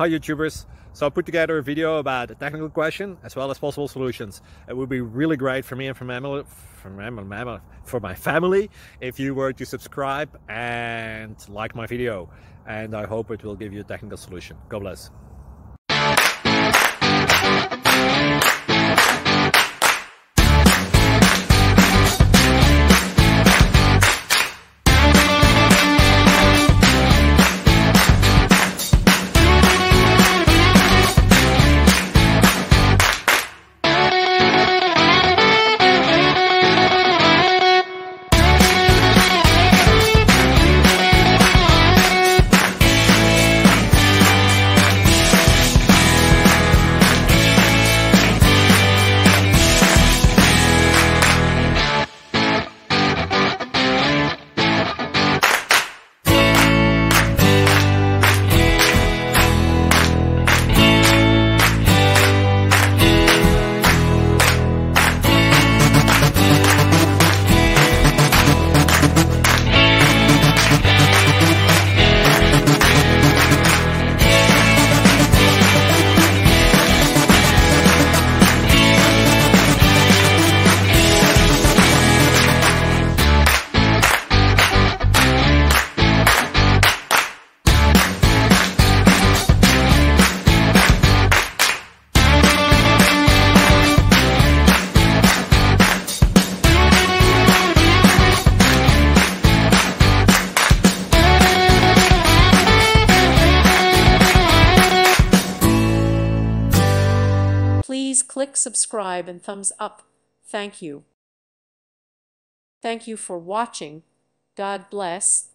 Hi YouTubers! So I put together a video about a technical question as well as possible solutions. It would be really great for me and for my family if you were to subscribe and like my video, and I hope it will give you a technical solution. God bless. Please click subscribe and thumbs up. Thank you. Thank you for watching. God bless.